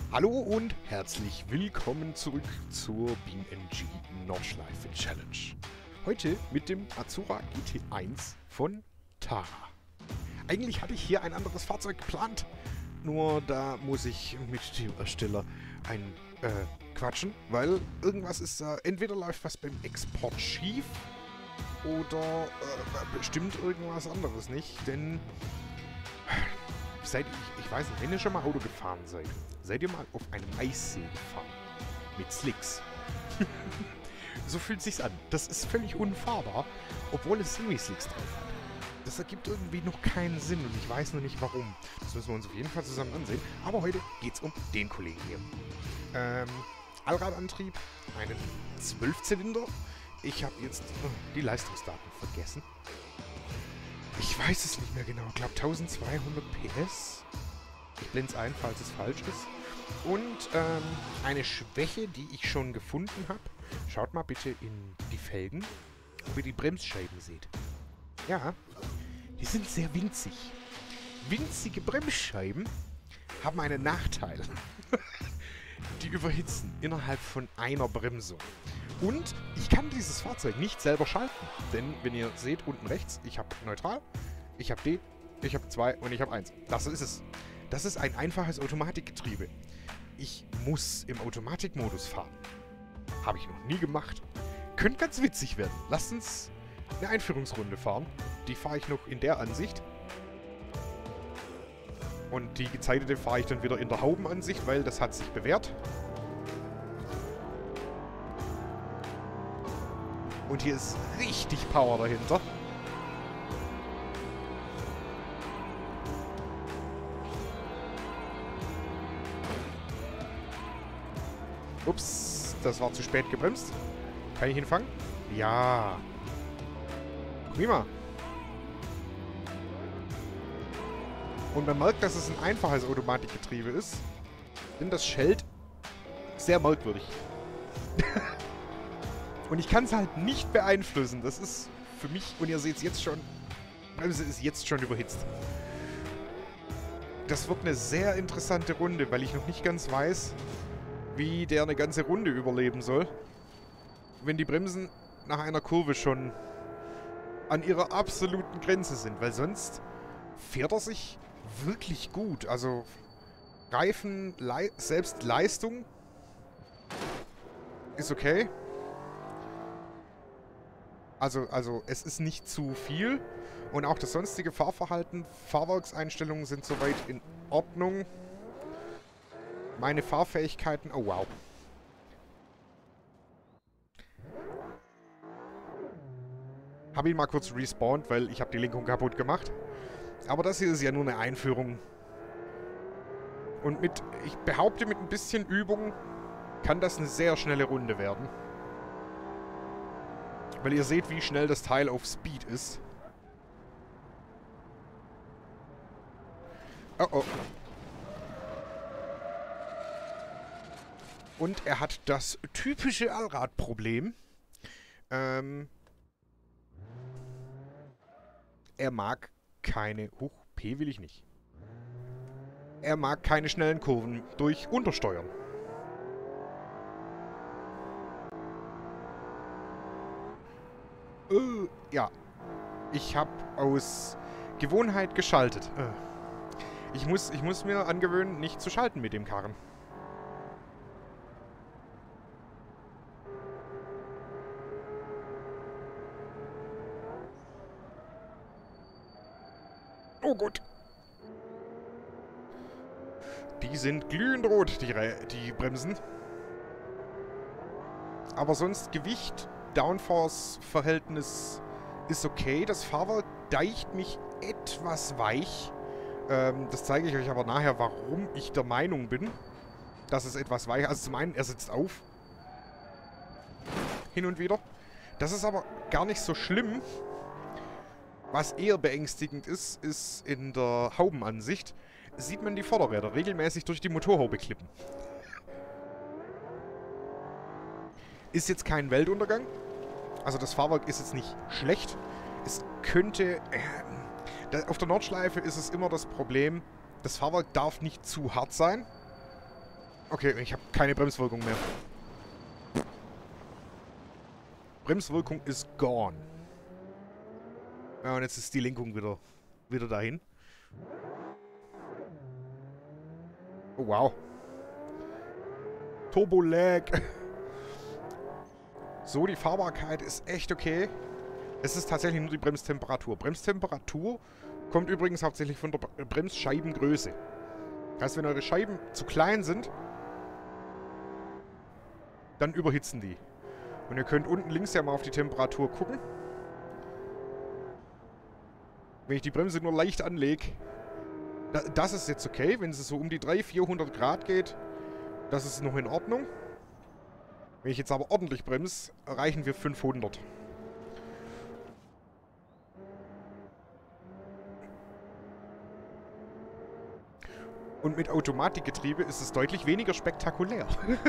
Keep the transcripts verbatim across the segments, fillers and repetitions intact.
Hallo und herzlich willkommen zurück zur BeamNG Nordschleife Challenge. Heute mit dem Azura G T eins von Tara. Eigentlich hatte ich hier ein anderes Fahrzeug geplant, nur da muss ich mit dem Ersteller ein äh, quatschen, weil irgendwas ist da, äh, entweder läuft was beim Export schief oder äh, bestimmt irgendwas anderes nicht, denn seid ich, ich weiß nicht, wenn ihr schon mal Auto gefahren seid, seid ihr mal auf einem Eissee gefahren. Mit Slicks. So fühlt sich's an. Das ist völlig unfahrbar, obwohl es Semi-Slicks drauf hat. Das ergibt irgendwie noch keinen Sinn und ich weiß noch nicht warum. Das müssen wir uns auf jeden Fall zusammen ansehen. Aber heute geht's um den Kollegen hier. Ähm, Allradantrieb, einen Zwölfzylinder. Ich habe jetzt oh, die Leistungsdaten vergessen. Ich weiß es nicht mehr genau. Ich glaube eintausendzweihundert P S. Ich blende es ein, falls es falsch ist. Und ähm, eine Schwäche, die ich schon gefunden habe. Schaut mal bitte in die Felgen, ob ihr die Bremsscheiben seht. Ja, die sind sehr winzig. Winzige Bremsscheiben haben einen Nachteil. Die überhitzen innerhalb von einer Bremsung. Und ich kann dieses Fahrzeug nicht selber schalten. Denn, wenn ihr seht, unten rechts, ich habe neutral, ich habe D, ich habe zwei und ich habe eins. Das ist es. Das ist ein einfaches Automatikgetriebe. Ich muss im Automatikmodus fahren. Habe ich noch nie gemacht. Könnte ganz witzig werden. Lasst uns eine Einführungsrunde fahren. Die fahre ich noch in der Ansicht. Und die gezeitete fahre ich dann wieder in der Haubenansicht, weil das hat sich bewährt. Und hier ist richtig Power dahinter. Ups, das war zu spät gebremst. Kann ich ihn fangen? Ja. Prima. Und man merkt, dass es ein einfaches Automatikgetriebe ist. Denn das schellt sehr merkwürdig. Und ich kann es halt nicht beeinflussen. Das ist für mich, und ihr seht es jetzt schon, Bremse ist jetzt schon überhitzt. Das wird eine sehr interessante Runde, weil ich noch nicht ganz weiß, wie der eine ganze Runde überleben soll. Wenn die Bremsen nach einer Kurve schon an ihrer absoluten Grenze sind. Weil sonst fährt er sich wirklich gut. Also Reifen, Lei- selbst Leistung ist okay. Also, also es ist nicht zu viel. Und auch das sonstige Fahrverhalten, Fahrwerkseinstellungen sind soweit in Ordnung. Meine Fahrfähigkeiten... Oh, wow. Habe ihn mal kurz respawned, weil ich habe die Lenkung kaputt gemacht. Aber das hier ist ja nur eine Einführung. Und mit... Ich behaupte, mit ein bisschen Übung kann das eine sehr schnelle Runde werden. Weil ihr seht, wie schnell das Teil auf Speed ist. Oh oh. Und er hat das typische Allradproblem. Ähm. Er mag keine... Huch, P will ich nicht. Er mag keine schnellen Kurven durch Untersteuern. Uh, ja. Ich habe aus Gewohnheit geschaltet. Uh. Ich muss, ich muss mir angewöhnen, nicht zu schalten mit dem Karren. Oh Gott. Die sind glühend rot, die, Re die Bremsen. Aber sonst Gewicht, Downforce-Verhältnis ist okay. Das Fahrwerk deicht mich etwas weich. Ähm, das zeige ich euch aber nachher, warum ich der Meinung bin, dass es etwas weich ist. Also zum einen, er sitzt auf. Hin und wieder. Das ist aber gar nicht so schlimm. Was eher beängstigend ist, ist in der Haubenansicht, sieht man die Vorderräder regelmäßig durch die Motorhaube klippen. Ist jetzt kein Weltuntergang. Also das Fahrwerk ist jetzt nicht schlecht. Es könnte... Äh, da, auf der Nordschleife ist es immer das Problem, das Fahrwerk darf nicht zu hart sein. Okay, ich habe keine Bremswirkung mehr. Bremswirkung ist gone. Ja, und jetzt ist die Lenkung wieder, wieder dahin. Oh, wow. Turbo-Lag. So, die Fahrbarkeit ist echt okay. Es ist tatsächlich nur die Bremstemperatur. Bremstemperatur kommt übrigens hauptsächlich von der Bremsscheibengröße. Das heißt, wenn eure Scheiben zu klein sind, dann überhitzen die. Und ihr könnt unten links ja mal auf die Temperatur gucken. Wenn ich die Bremse nur leicht anlege, das ist jetzt okay. Wenn es so um die dreihundert, vierhundert Grad geht, das ist noch in Ordnung. Wenn ich jetzt aber ordentlich bremse, erreichen wir fünfhundert. Und mit Automatikgetriebe ist es deutlich weniger spektakulär.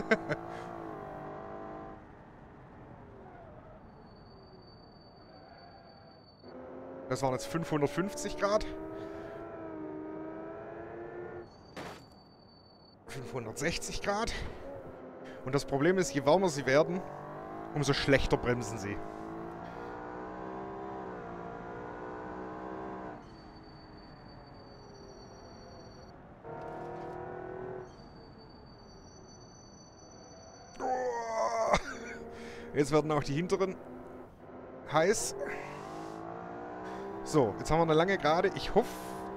Das waren jetzt fünfhundertfünfzig Grad. fünfhundertsechzig Grad. Und das Problem ist, je wärmer sie werden, umso schlechter bremsen sie. Oh! Jetzt werden auch die hinteren heiß. So, jetzt haben wir eine lange Gerade. Ich hoffe,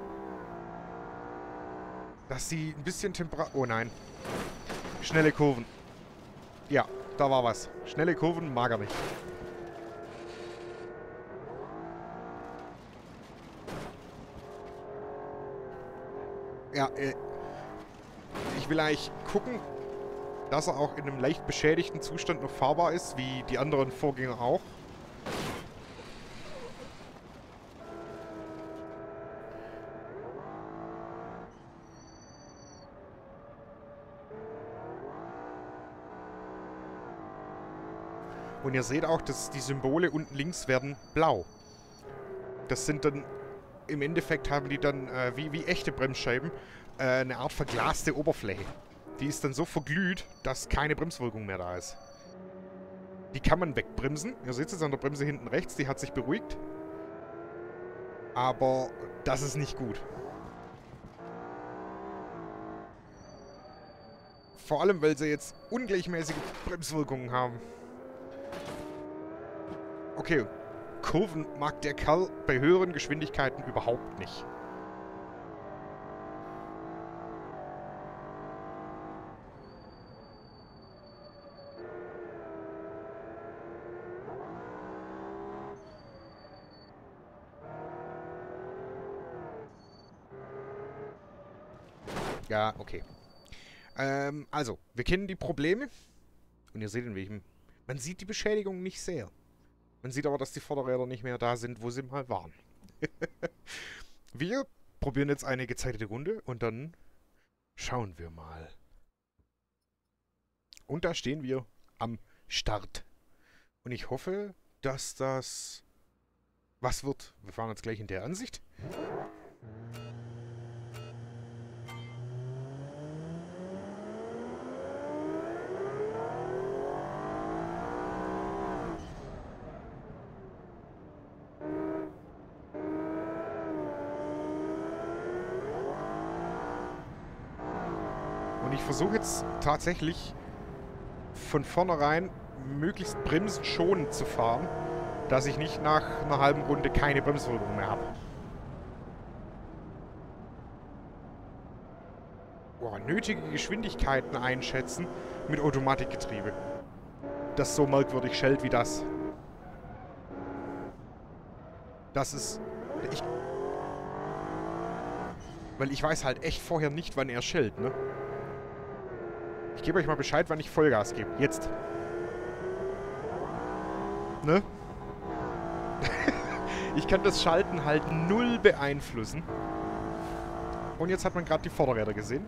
dass sie ein bisschen Temperatur... Oh nein. Schnelle Kurven. Ja, da war was. Schnelle Kurven mag er nicht. Ja, äh, ich will eigentlich gucken, dass er auch in einem leicht beschädigten Zustand noch fahrbar ist, wie die anderen Vorgänger auch. Und ihr seht auch, dass die Symbole unten links werden blau. Das sind dann, im Endeffekt haben die dann, äh, wie, wie echte Bremsscheiben, äh, eine Art verglaste Oberfläche. Die ist dann so verglüht, dass keine Bremswirkung mehr da ist. Die kann man wegbremsen. Ihr seht es an der Bremse hinten rechts, die hat sich beruhigt. Aber das ist nicht gut. Vor allem, weil sie jetzt ungleichmäßige Bremswirkungen haben. Okay, Kurven mag der Kerl bei höheren Geschwindigkeiten überhaupt nicht. Ja, okay. Ähm, also, wir kennen die Probleme. Und ihr seht in welchem... Man sieht die Beschädigung nicht sehr. Man sieht aber, dass die Vorderräder nicht mehr da sind, wo sie mal waren. Wir probieren jetzt eine gezeitete Runde und dann schauen wir mal. Und da stehen wir am Start. Und ich hoffe, dass das was wird. Wir fahren jetzt gleich in der Ansicht. Und ich versuche jetzt tatsächlich von vornherein möglichst bremsenschonend zu fahren, dass ich nicht nach einer halben Runde keine Bremswirkung mehr habe. Boah, nötige Geschwindigkeiten einschätzen mit Automatikgetriebe. Das so merkwürdig schellt wie das. Das ist... Ich, weil ich weiß halt echt vorher nicht, wann er schellt, ne? Ich gebe euch mal Bescheid, wann ich Vollgas gebe. Jetzt. Ne? Ich kann das Schalten halt null beeinflussen. Und jetzt hat man gerade die Vorderräder gesehen.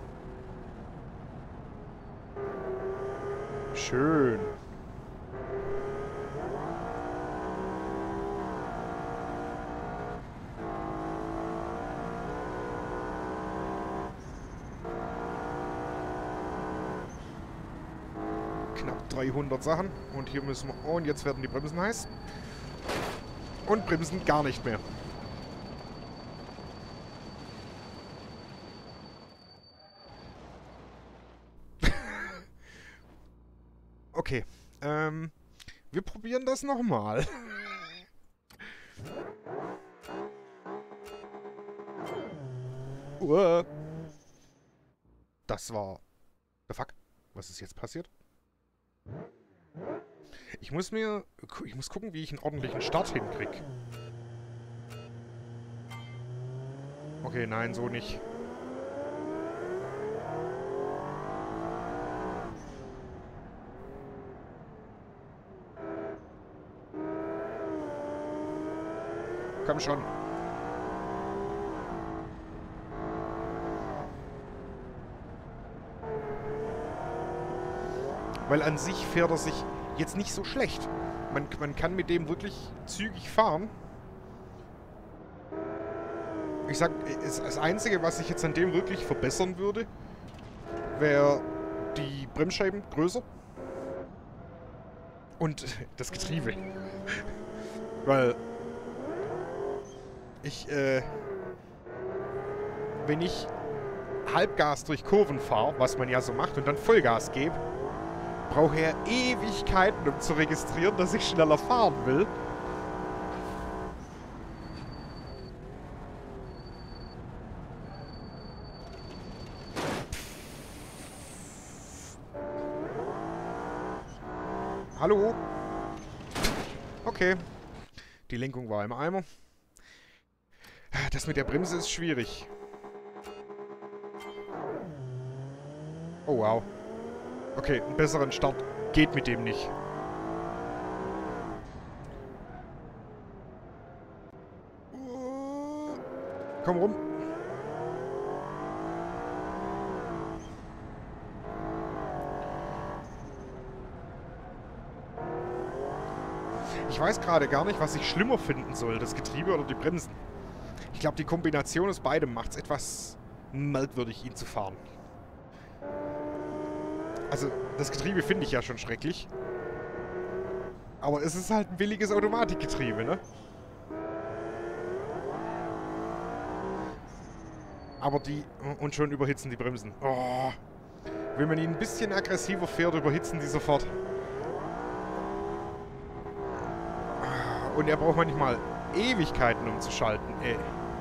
Schön. knapp dreihundert Sachen. Und hier müssen wir... Oh, und jetzt werden die Bremsen heiß. Und bremsen gar nicht mehr. Okay. Ähm, wir probieren das nochmal. uh. Das war... The fuck? Was ist jetzt passiert? Ich muss mir... Ich muss gucken, wie ich einen ordentlichen Start hinkriege. Okay, nein, so nicht. Komm schon. Weil an sich fährt er sich jetzt nicht so schlecht. Man, man kann mit dem wirklich zügig fahren. Ich sag, das Einzige, was ich jetzt an dem wirklich verbessern würde, wäre die Bremsscheiben größer. Und das Getriebe. Weil ich, äh, wenn ich Halbgas durch Kurven fahre, was man ja so macht, und dann Vollgas gebe, brauche er Ewigkeiten, um zu registrieren, dass ich schneller fahren will. Hallo? Okay. Die Lenkung war im Eimer. Das mit der Bremse ist schwierig. Oh, wow. Okay, einen besseren Start geht mit dem nicht. Komm rum. Ich weiß gerade gar nicht, was ich schlimmer finden soll, das Getriebe oder die Bremsen. Ich glaube, die Kombination aus beidem macht es etwas merkwürdig, ihn zu fahren. Also, das Getriebe finde ich ja schon schrecklich. Aber es ist halt ein billiges Automatikgetriebe, ne? Aber die... Und schon überhitzen die Bremsen. Oh. Wenn man ihn ein bisschen aggressiver fährt, überhitzen die sofort. Und er braucht manchmal Ewigkeiten, um zu schalten, ey.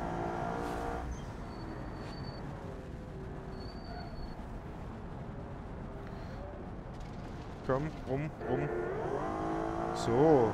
Komm, rum, rum. So.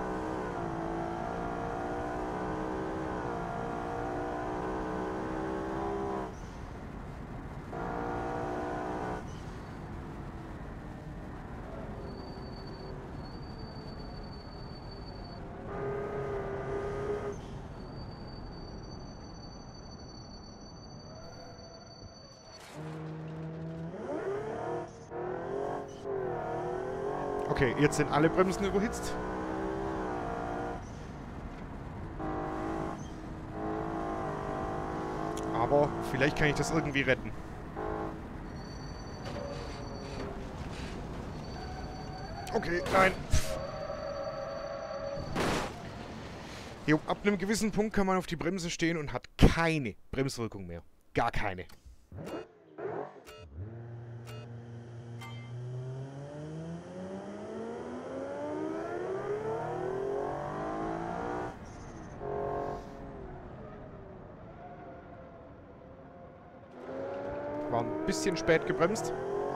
Okay, jetzt sind alle Bremsen überhitzt. Aber vielleicht kann ich das irgendwie retten. Okay, nein. Jo, ab einem gewissen Punkt kann man auf die Bremse stehen und hat keine Bremswirkung mehr. Gar keine. War ein bisschen spät gebremst.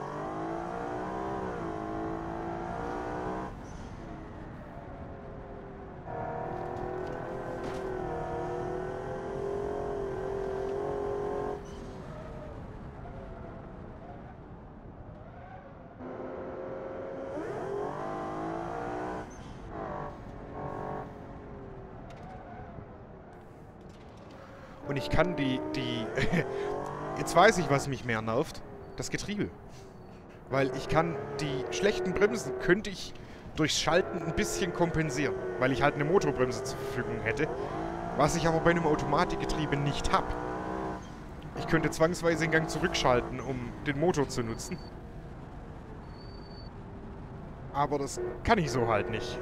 Und ich kann die, die... Jetzt weiß ich, was mich mehr nervt. Das Getriebe. Weil ich kann die schlechten Bremsen, könnte ich durchs Schalten ein bisschen kompensieren. Weil ich halt eine Motorbremse zur Verfügung hätte. Was ich aber bei einem Automatikgetriebe nicht habe. Ich könnte zwangsweise den Gang zurückschalten, um den Motor zu nutzen. Aber das kann ich so halt nicht.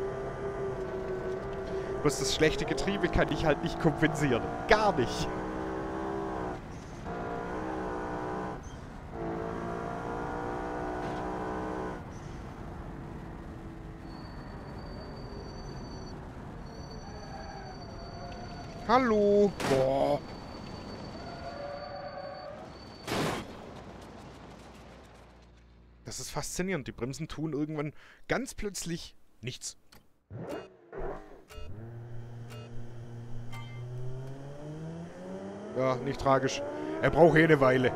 Bloß das schlechte Getriebe kann ich halt nicht kompensieren. Gar nicht. Hallo. Boah. Das ist faszinierend. Die Bremsen tun irgendwann ganz plötzlich nichts. Ja, nicht tragisch. Er braucht eh eine Weile.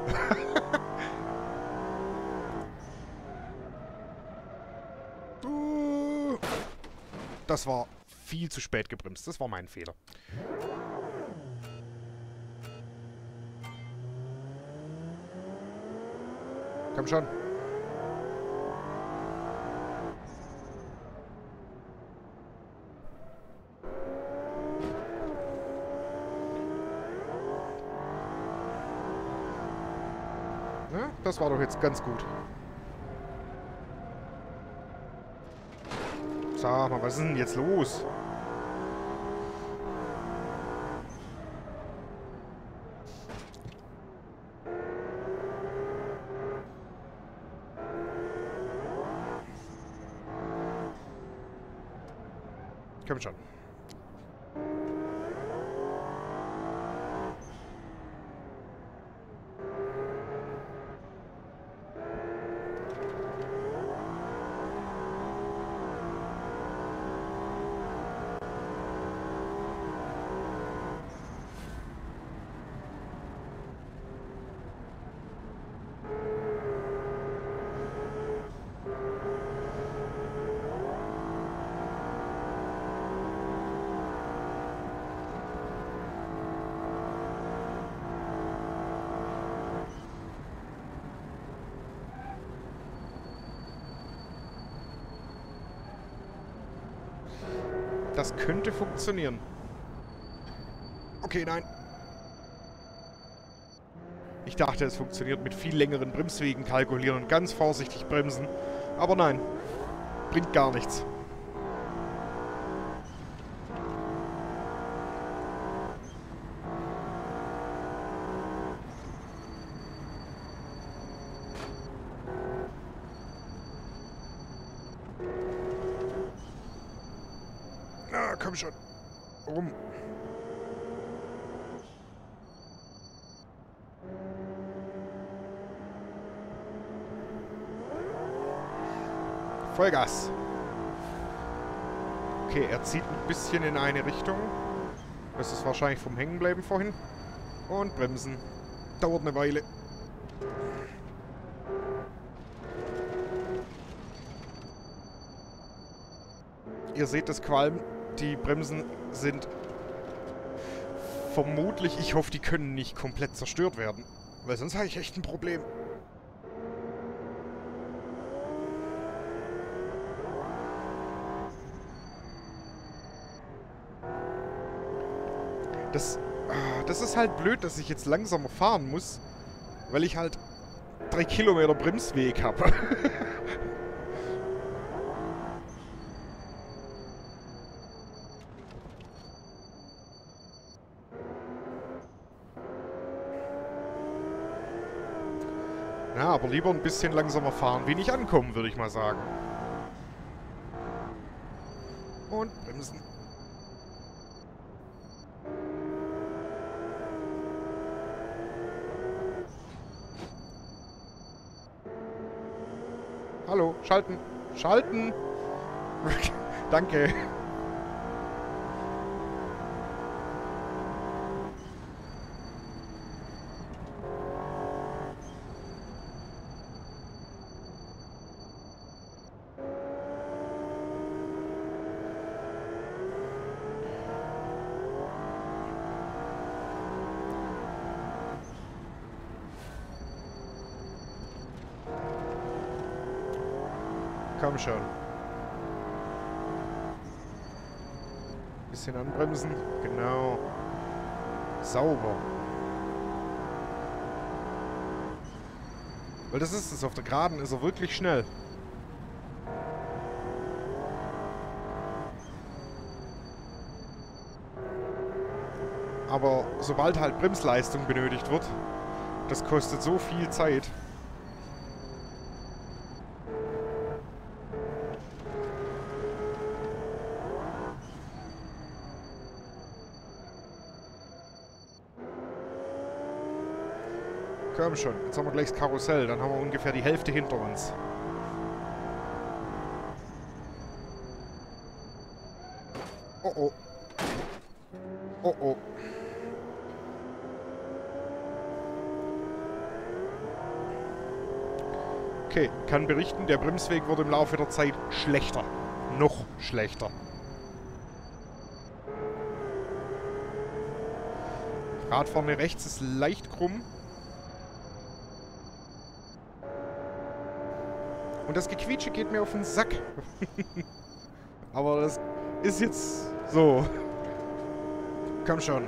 Das war viel zu spät gebremst. Das war mein Fehler. Komm schon. Ja, das war doch jetzt ganz gut. Sag mal, was ist denn jetzt los? Komm schon. Das könnte funktionieren. Okay, nein. Ich dachte, es funktioniert mit viel längeren Bremswegen kalkulieren und ganz vorsichtig bremsen. Aber nein. Bringt gar nichts. Ah, komm schon. Rum. Vollgas. Okay, er zieht ein bisschen in eine Richtung. Das ist wahrscheinlich vom Hängenbleiben vorhin. Und bremsen. Dauert eine Weile. Ihr seht das Qualm. Die Bremsen sind vermutlich, ich hoffe, die können nicht komplett zerstört werden. Weil sonst habe ich echt ein Problem. Das, das ist halt blöd, dass ich jetzt langsamer fahren muss, weil ich halt drei Kilometer Bremsweg habe. Ja, aber lieber ein bisschen langsamer fahren, wie nicht ankommen, würde ich mal sagen. Und bremsen. Hallo, schalten. Schalten! Danke. Komm schon. Bisschen anbremsen. Genau. Sauber. Weil das ist es. Auf der Geraden ist er wirklich schnell. Aber sobald halt Bremsleistung benötigt wird, das kostet so viel Zeit. Komm schon, jetzt haben wir gleich das Karussell, dann haben wir ungefähr die Hälfte hinter uns. Oh oh. Oh oh. Okay, kann berichten, der Bremsweg wird im Laufe der Zeit schlechter. Noch schlechter. Rad vorne rechts ist leicht krumm. Und das Gequietsche geht mir auf den Sack. Aber das ist jetzt so. Komm schon.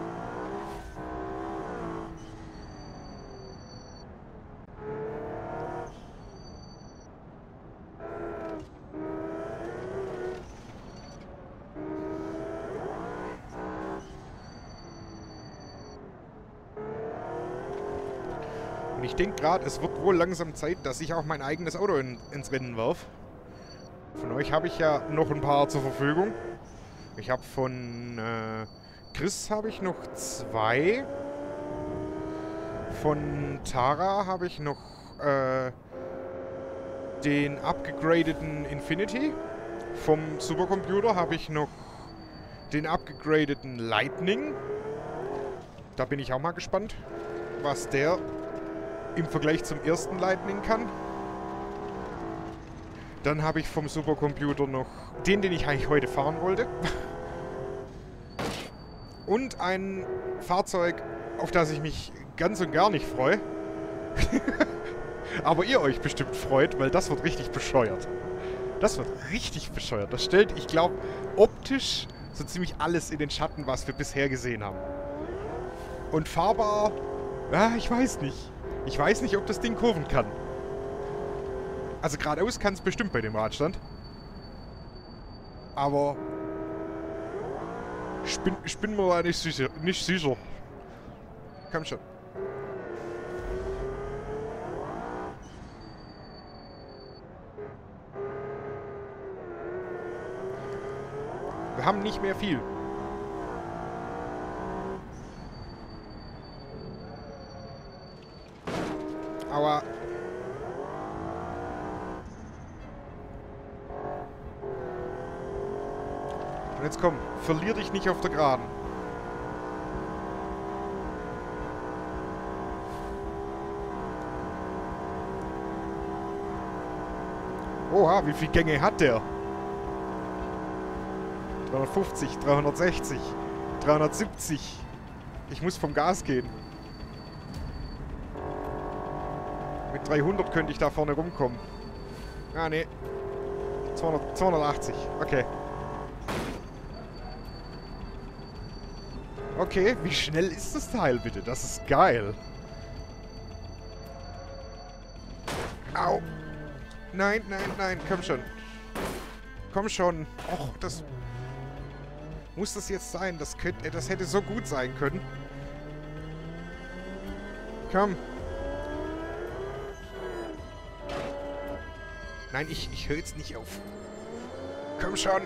Und ich denke gerade, es wird wohl langsam Zeit, dass ich auch mein eigenes Auto in, ins Rennen werfe. Von euch habe ich ja noch ein paar zur Verfügung. Ich habe von äh, Chris habe ich noch zwei. Von Tara habe ich noch äh, den abgegradeten Infinity. Vom Supercomputer habe ich noch den abgegradeten Lightning. Da bin ich auch mal gespannt, was der im Vergleich zum ersten Lightning kann. Dann habe ich vom Supercomputer noch den, den ich eigentlich heute fahren wollte. Und ein Fahrzeug, auf das ich mich ganz und gar nicht freue. Aber ihr euch bestimmt freut, weil das wird richtig bescheuert. Das wird richtig bescheuert. Das stellt, ich glaube, optisch so ziemlich alles in den Schatten, was wir bisher gesehen haben. Und fahrbar, ja, ich weiß nicht. Ich weiß nicht, ob das Ding kurven kann. Also geradeaus kann es bestimmt bei dem Radstand. Aber ich bin, ich bin mir da nicht sicher. Nicht sicher. Komm schon. Wir haben nicht mehr viel. Aber und jetzt komm, verlier dich nicht auf der Geraden. Oha, wie viele Gänge hat der? dreihundertfünfzig, dreihundertsechzig, dreihundertsiebzig. Ich muss vom Gas gehen. Mit dreihundert könnte ich da vorne rumkommen. Ah, ne. zweihundert, zweihundertachtzig. Okay. Okay, wie schnell ist das Teil bitte? Das ist geil. Au. Nein, nein, nein. Komm schon. Komm schon. Och, das... Muss das jetzt sein? Das könnte, das hätte so gut sein können. Komm. Nein, ich, ich höre jetzt nicht auf. Komm schon.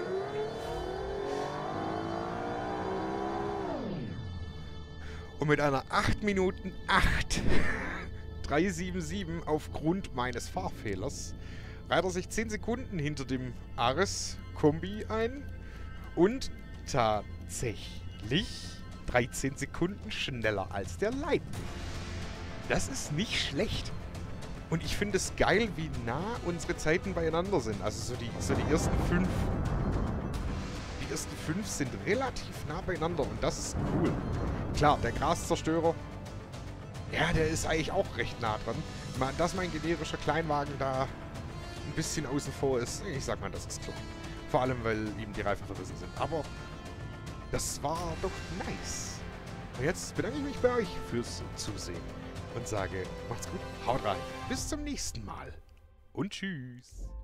Und mit einer acht Minuten acht drei sieben sieben aufgrund meines Fahrfehlers reiht er sich zehn Sekunden hinter dem Ares Kombi ein und tatsächlich dreizehn Sekunden schneller als der Lightning. Das ist nicht schlecht. Und ich finde es geil, wie nah unsere Zeiten beieinander sind. Also so die, so die ersten fünf. Die ersten fünf sind relativ nah beieinander und das ist cool. Klar, der Graszerstörer, ja, der ist eigentlich auch recht nah dran. Dass mein generischer Kleinwagen da ein bisschen außen vor ist, ich sag mal, das ist klar. Vor allem, weil ihm die Reifen verrissen sind. Aber das war doch nice. Und jetzt bedanke ich mich bei euch fürs Zusehen und sage, macht's gut, haut rein, bis zum nächsten Mal und tschüss.